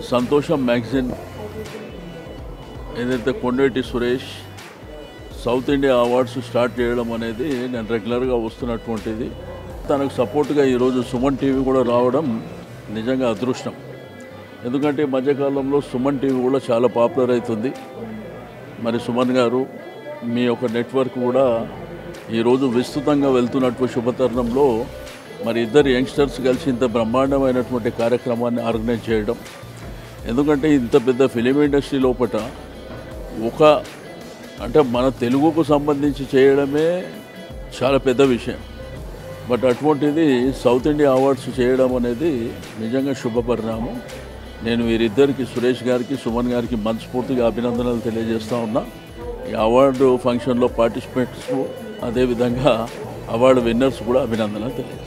సంతోషం మ్యాగజైన్ ఏదైతే Kondeti Suresh south India awards start చేయడం అనేది నేను రెగ్యులర్గా వస్తున్నటువంటిది. తనకు సపోర్ట్గా ఈరోజు సుమన్ టీవీ కూడా రావడం నిజంగా అదృష్టం. ఎందుకంటే ఈ మధ్యకాలంలో సుమన్ టీవీ కూడా చాలా పాపులర్ అవుతుంది. మరి సుమన్ గారు మీ యొక్క నెట్వర్క్ కూడా ఈరోజు విస్తృతంగా వెళ్తున్నటువంటి శుభతరుణంలో మరి ఇద్దరు యంగ్స్టర్స్ కలిసి ఇంత బ్రహ్మాండమైనటువంటి కార్యక్రమాన్ని ఆర్గనైజ్ చేయడం, ఎందుకంటే ఇంత పెద్ద ఫిలిం ఇండస్ట్రీ లోపల అంటే మన తెలుగుకు సంబంధించి చేయడమే చాలా పెద్ద విషయం. బట్ అటువంటిది సౌత్ ఇండియా అవార్డ్స్ చేయడం అనేది నిజంగా శుభపరిణామం. నేను వీరిద్దరికి, సురేష్ గారికి, సుమన్ గారికి మనస్ఫూర్తిగా అభినందనలు తెలియజేస్తూ ఉన్నా. ఈ అవార్డు ఫంక్షన్లో పార్టిసిపేట్స్, అదేవిధంగా అవార్డు విన్నర్స్ కూడా అభినందనలు తెలియజేస్తాను.